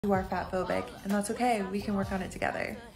You are fatphobic, and that's okay. We can work on it together.